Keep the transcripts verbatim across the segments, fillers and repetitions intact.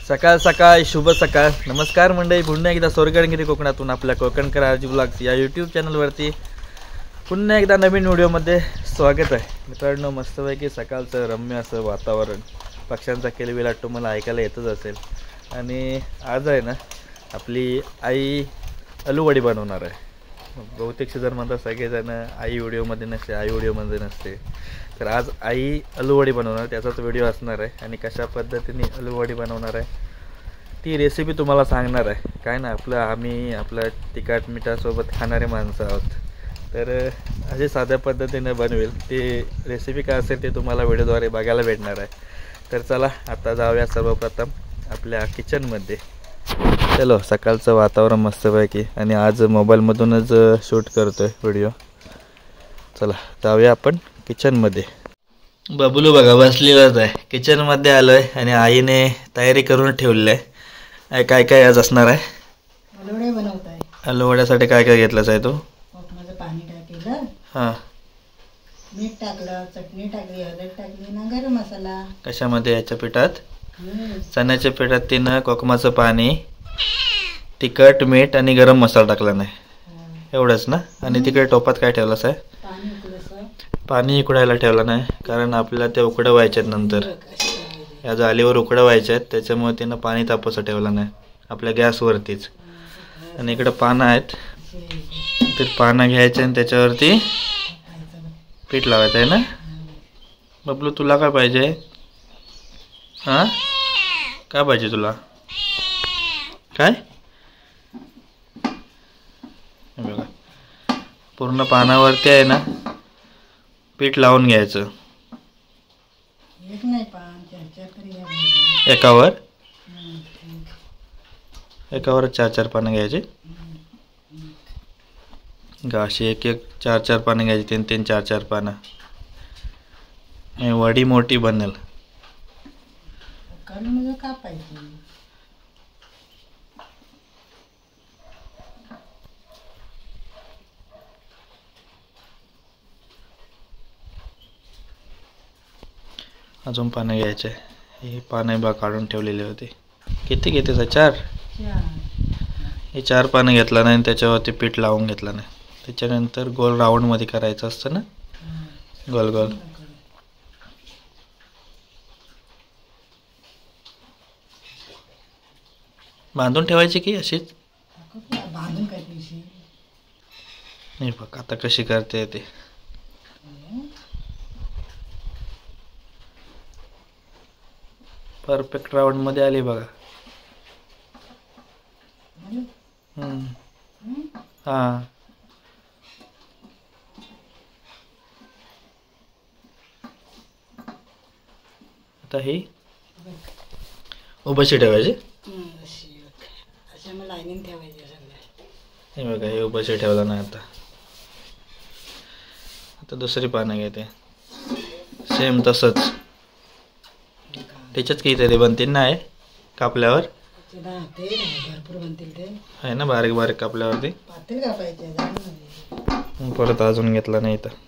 सकाळ सकाळ शुभ सकाळ. नमस्कार मंडळी, पुन्हा एकदा स्वर्गगिरी कोकणातून आपल्या कोकणकर आरजी ब्लॉग्स या यूट्यूब चॅनलवरती पुन्हा एकदा नवीन व्हिडिओमध्ये स्वागत आहे. मित्रांनो, मस्तपैकी सकाळचं रम्य असं वातावरण, पक्ष्यांचा किलबिलाट तुम्हाला ऐकायला येतच असेल. आणि आज आहे ना, आपली आई आलूवडी बनवणार आहे. बहुतेक जर म्हणतात सगळेजण आई व्हिडिओमध्ये नसते, आई व्हिडिओमध्ये नसते, तर आज आई आलूवडी बनवणार, त्याचाच व्हिडिओ असणार आहे. आणि कशा पद्धतीने आलूवडी बनवणार आहे ती रेसिपी तुम्हाला सांगणार आहे. काय ना, आपलं आम्ही आपलं तिखट मिठासोबत खाणारे माणसं आहोत, तर अशी साध्या पद्धतीने बनवेल ती रेसिपी काय असेल ते तुम्हाला व्हिडिओद्वारे बघायला भेटणार आहे. तर चला आता जाऊया सर्वप्रथम आपल्या किचनमध्ये. चलो, सकाळचं वातावरण मस्तपैकी, आणि आज मोबाईलमधूनच शूट करतो आहे व्हिडिओ. चला जाऊया आपण किचनमध्ये. बबलू बघा बसलेलाच आहे, किचनमध्ये आलो आहे आणि आईने तयारी करून ठेवली आहे. काय काय आज असणार आहे? आलूवडे बनवत आहे. आलूवड्यासाठी काय काय घेतलंच आहे तू? माझं पाणी टाकलं, हां, मीठ टाकलं, चटणी टाकली, हळद टाकली ना, गरम मसाला. कशामध्ये? याच्या पिठात, चण्याच्या पिठात तिनं कोकमाचं पाणी, तिखट, मीठ आणि गरम मसाला टाकला नाही, एवढंच ना. आणि तिकडे टोपात काय ठेवलंच आहे? पाणी उकळलं, पाणी उकडायला ठेवलं नाही, कारण आपल्याला ते उकडवायचे आहेत नंतर, या जालीवर उकडवायचे आहेत, त्याच्यामुळे तिनं पाणी तापसं ठेवलं नाही आपल्या गॅसवरतीच. आणि इकडं पानं आहेत, ते पानं घ्यायचे आणि त्याच्यावरती पीठ लावायचं आहे ना. बबलू, तुला काय पाहिजे? हां, काय पाहिजे तुला? काय? बघा, पूर्ण पानावरती आहे ना पीठ लावून घ्यायचं. एक नाही पान, चार चार तरी घ्या. एकावर एकावर चार चार पानं घ्यायची का? अशी एक एक चार चार पानं घ्यायची, तीन तीन चार चार पानं. वडी मोठी बनेल. कारण म्हणजे का पाहिजे? अजून पानं घ्यायचे. ही पानं बा काढून ठेवलेली होती. किती घेते? चार. हे चार पानं घेतला नाही, त्याच्यावरती पीठ लावून घेतलं नाही. त्याच्यानंतर गोल राऊंडमध्ये करायचं असतं ना, गोल गोल. बांधून ठेवायची की अशीच? बांधून काय दिवशी नाही बघ आता कशी करते ते. परफेक्ट राऊंड मध्ये आली बघा. हा, आता ही उभशी ठेवायची. लाईनिंग ठेवायची सगळ्या. हे बघा, हे उभशी ठेवला नाही. आता आता दुसरी पानं घेते, सेम तसंच. त्याच्याच काहीतरी बनतील ना, आहे कापल्यावर भरपूर बनतील ते, आहे ना, बारीक बारीक कापल्यावरती. पातळ कापायचे. परत अजून घेतला नाही तर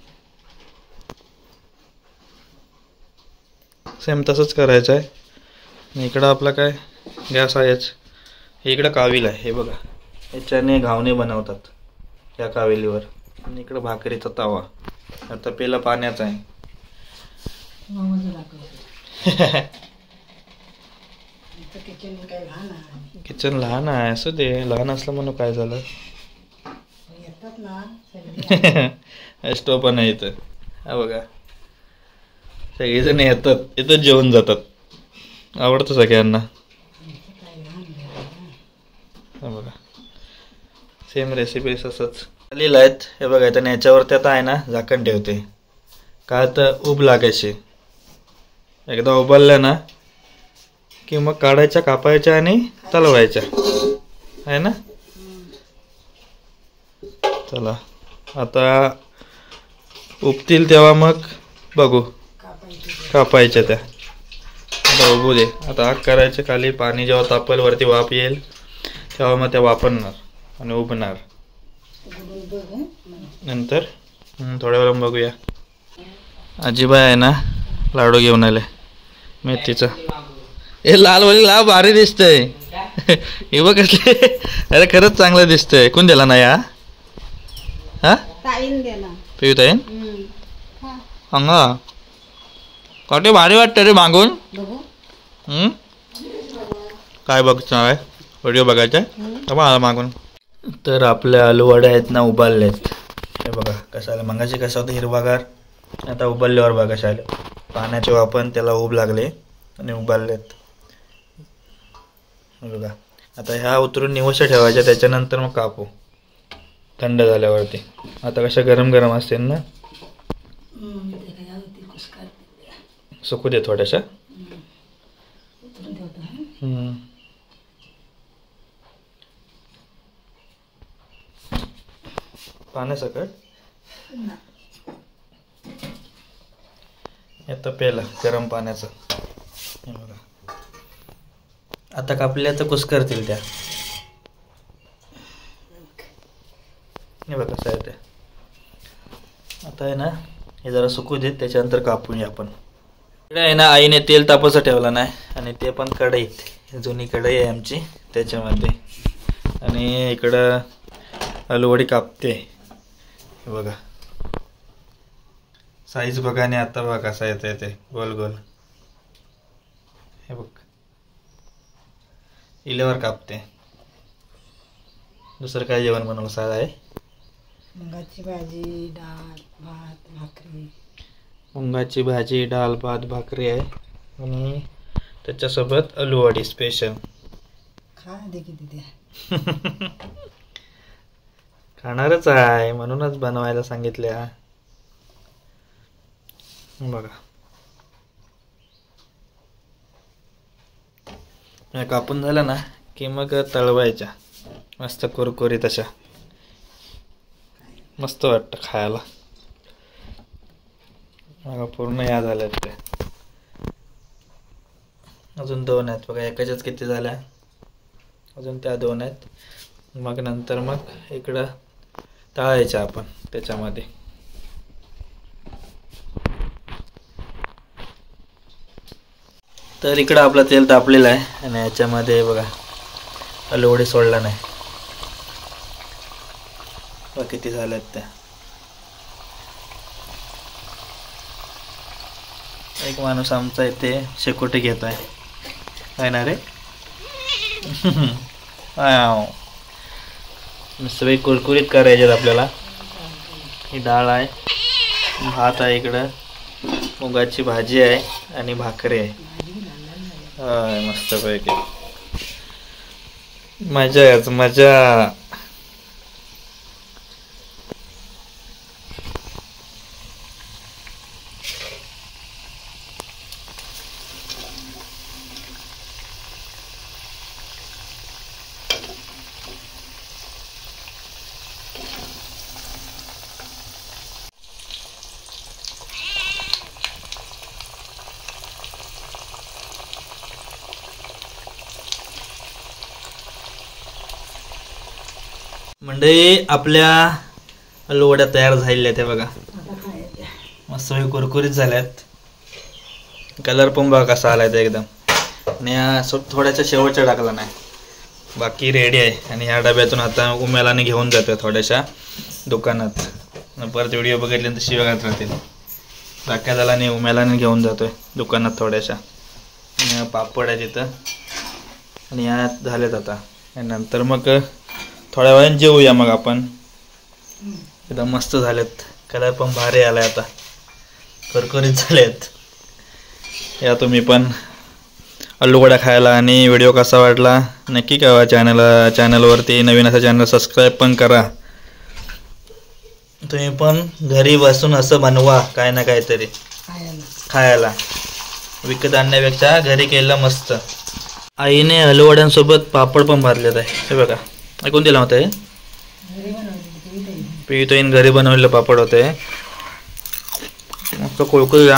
सेम तसंच करायचं आहे. इकडं आपला काय गॅस आहेच, इकडं काविल आहे. हे बघा, याच्याने घावणे बनवतात या काविलीवर. आणि इकडं भाकरीचा तवा. आता पहिला पाण्याचा आहे. किचन लहान आहे, असं ते लहान असलं म्हणून काय झालं. स्टोव पण आहे इथं. हा बघा, सगळेजण येतात, इथंच जेवण जातात. आवडतं सगळ्यांना. हा बघा, सेम रेसिपी तसंच आलेलं आहेत. हे बघा, त्याने याच्यावरती आता आहे ना झाकण ठेवते, का तर उब लागायची. एकदा उबलल्या ना की मग काढायच्या, कापायच्या आणि तलवायच्या, आहे ना. चला आता उपतील तेव्हा मग बघू कापायच्या त्या. आता उभू दे. आता आग करायचे खाली, पाणी जेव्हा तापेल वरती वाफ येईल तेव्हा मग त्या वापरणार आणि उभणार. नंतर थोड्या वेळ बघूया. आजीबाई आहे ना लाडू घेऊन आले मेथीचा. हे लाल वाली लाल भारी दिसतंय. हे बघ कसले. अरे खरंच चांगलं दिसतंय. कोण दिला नाही हा? हा ताईन गेला पिऊ ताईन सांगा काटे भारी वाटतं रे मागून. बघू हम्म काय बघतो आहे व्हिडिओ बघायचा आहे मला मागून. तर आपल्या आलू वड्या आहेत ना उबाललेत. हे बघा कसं आलं मगाशी कसं होतं हिरवागार आता उबालल्यावर बघा कशा आले. पाण्याचे वापन त्याला ऊब लागले आणि उबाललेत. बघा आता ह्या उतरून निवशा ठेवायच्या त्याच्यानंतर मग कापू थंड झाल्यावरती. आता कशा गरम गरम असतील ना सुकू दे थोड्याशा. पाण्यासकट येतं पेला गरम पाण्याचं. हे बघा आता कापल्या तर कुस करतील त्या. हे बघा कसं आहे ते. आता आहे ना हे जरा सुकू देत त्याच्यानंतर कापूया आपण. इकडे आहे ना आईने तेल तापायचं ठेवलं नाही आणि ते पण कढईत जुनी कढई आहे आमची त्याच्यामध्ये. आणि इकडं आलूवडी कापते. हे बघा साईज बघा आणि आता बघा कसा येतं ते गोल गोल. हे बघ इल्यावर कापते. दुसरं काय जेवण बनवलं साधं आहे. मुंगाची भाजी डाळ भात भाकरी. मुंगाची भाजी डाळ भात भाकरी आहे आणि त्याच्यासोबत आलूवडी स्पेशल. खा दे किती द्या. खाणारच आहे म्हणूनच बनवायला सांगितल्या. बघा कापून झालं ना की मग तळवायच्या मस्त कुरकुरीत अशा मस्त वाटतं खायला. बघा पूर्ण या झाल्यात ते. अजून दोन आहेत बघा एकाच्याच किती झाल्या अजून त्या दोन आहेत. मग नंतर मग इकडं तळायच्या आपण त्याच्यामध्ये. तर इकडं आपलं तेल तापलेलं आहे आणि याच्यामध्ये बघा आलूवडी सोडला नाही. बघा किती झाल्यात त्या. एक माणूस आमचा इथे शेकोटी घेत आहे काय ना रे. सगळे कुरकुरीत करायचे आपल्याला. ही डाळ आहे भात आहे इकडं मुगाची भाजी आहे आणि भाकरी आहे. मस्त पैकी मजा याच मजा. मंडळी आपल्या आलूवड्या तयार झालेल्या त्या बघा मस्त कुरकुरीत झाल्यात. कलर पण बघा कसा आलाय ते एकदम. आणि या थोड्याशा शेवटच्या टाकला नाही बाकी रेडी आहे. आणि ह्या डब्यातून आता उमेलाने घेऊन जातोय थोड्याशा दुकानात. परत व्हिडिओ बघितल्यानंतर शिव्या घालत राहतील. राख्या झाला आणि उमेलाने घेऊन जातोय दुकानात थोड्याशा. पापड आहे तिथं आणि ह्या झाल्यात आता. नंतर मग थोड्या वेळाने जेवूया मग आपण. एकदम मस्त झालेत. कलर पण भारी आलाय आता कुरकुरीत झालेत. या तुम्ही पण आलूवड्या खायला. आणि व्हिडिओ कसा वाटला नक्की कळवा. चॅनल चॅनलवरती नवीन असं चॅनल सबस्क्राईब पण करा. तुम्ही पण घरी बसून असं बनवा काय ना काहीतरी खायला. विकत आणण्यापेक्षा घरी केलं मस्त. आईने आलूवड्यांसोबत पापड पण भाजलेत आहे. हे बघा ऐकून दिला होता. हे पितोईन घरी बनवलेलं पापड होते मस्त कुळकुळ्या.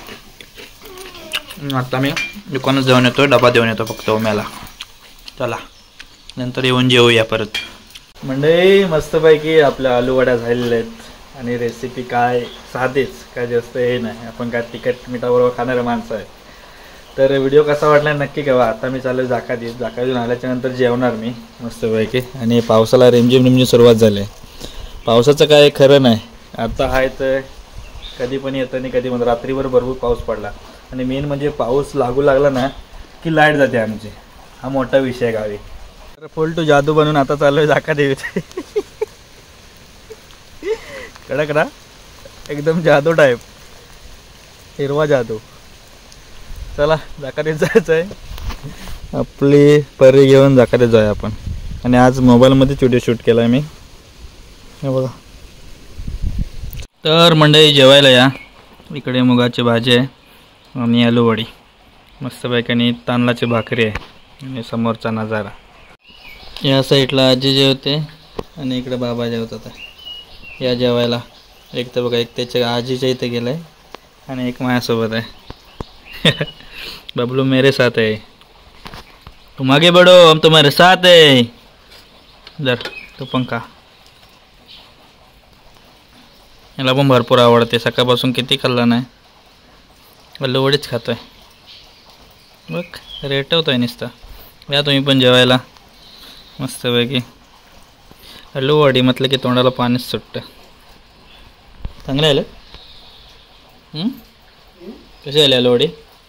आता मी दुकानात जाऊन येतो डबा देऊन येतो फक्त उम्याला. चला नंतर येऊन जेवूया परत. मंडळी मस्तपैकी आपल्या आलूवड्या झालेल्या आहेत. आणि रेसिपी काय साधीच काय जास्त हे नाही. आपण काय तिखट मिठाबरोबर खाणारे माणसं आहे तर व्हिडिओ कसा वाटला नक्की कळवा. आता मी चालू जाकादीत जाकादीतून आल्याच्या नंतर जेवणार मी मस्तपैकी. आणि पावसाला रिमझिम रिमझिम सुरुवात झाली आहे. पावसाचं काय खरं नाही. आता आहे तर कधी पण येतं आणि कधी पण रात्रीभर भरपूर पाऊस पडला. आणि मेन म्हणजे पाऊस लागू लागला ना की लाईट जाते आमची. हा मोठा विषय आहे गावी. तर फुल टू जादू बनून आता चालू आहे जाकादेवीत. कडक ना एकदम जादू टाईप, हिरवा जादू. चला जाकादेवीत जायचं आहे. आपली परी घेऊन जाकादेवीत जाऊया आपण. आणि आज मोबाईलमध्ये व्हिडिओ शूट केला आहे मी, हे बघा. तर मंडळी जेवायला या. इकडे मुगाची भाजी आहे आणि आलू वडी मस्तपैकी आणि तांदळाची भाकरी आहे. आणि समोरचा नजारा. या साईडला आजी जेवते आणि इकडे बाबा जेवतात. या जेवायला. एक तर बघा, एक त्याच्या आजीच्या इथे गेलं आहे आणि एक माझ्यासोबत आहे. बबलू मेरे साथ है, तुम आगे बढ़ो हम तुम्हारे साथ है. जर तो पंखा याला पण भरपूर आवडते. सकाळपासून किती खाल्ला नाही, आलू वडीच खातोय. बघ रेटवतोय नुसता. या तुम्ही पण जेवायला मस्तपैकी. आलू वडी म्हटलं की तोंडाला पाणीच सुटतं. चांगले आले. कसे आले आलू वडी?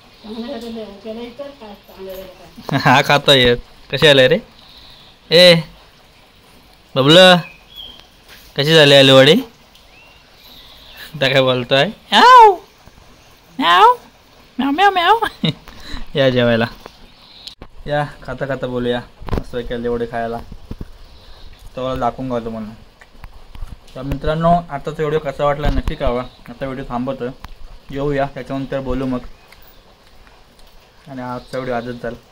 हा खाता येत. कसे आले रे? ए बबलं कशी झाली आलू वडी? आता काय बोलतोय? म्याव म्याव म्याव म्याव म्याव. या जेवायला या. खाता खाता बोलूया मस्त केले एवढे खायला. तर दाखवून घालतो म्हणून. तर मित्रांनो आताचा व्हिडिओ कसा वाटला नक्की कळवा. आता व्हिडिओ थांबवतो, येऊया त्याच्यानंतर बोलू मग. आणि आजचा व्हिडिओ आजच झाला.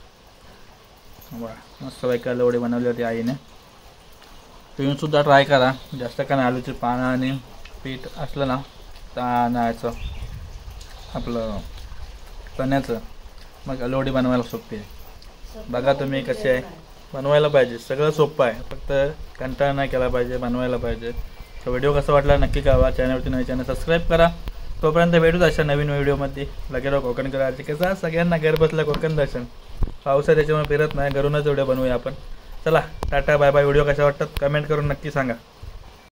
बघा मस्त पैकी एवढी बनवली होती आईने. तुम्ही सुद्धा ट्राय करा. जास्त काय नाही, आलूची पानं आणि पीठ असलं ना तांदळाचं आपलं चण्याचं, मग आलूवडी बनवायला सोपी आहे. बघा तुम्ही कसे आहे. बनवायला पाहिजे, सगळं सोपं आहे. फक्त कंटाळा नाही केला पाहिजे, बनवायला पाहिजे. तर व्हिडिओ कसा वाटला नक्की कळवा. चॅनलवरती नवीन चॅनल सबस्क्राईब करा. तोपर्यंत भेटूच अशा नवीन व्हिडिओमध्ये. लगेच कोकण करायचे कसं सगळ्यांना घर बसल्या कोकण दर्शन. पाऊस आहे त्याच्यामुळे फिरत नाही, घरूनच व्हिडिओ बनवूया आपण. चला टाटा बाय बाय. व्हिडिओ कशा वाटतात कमेंट करून नक्की सांगा.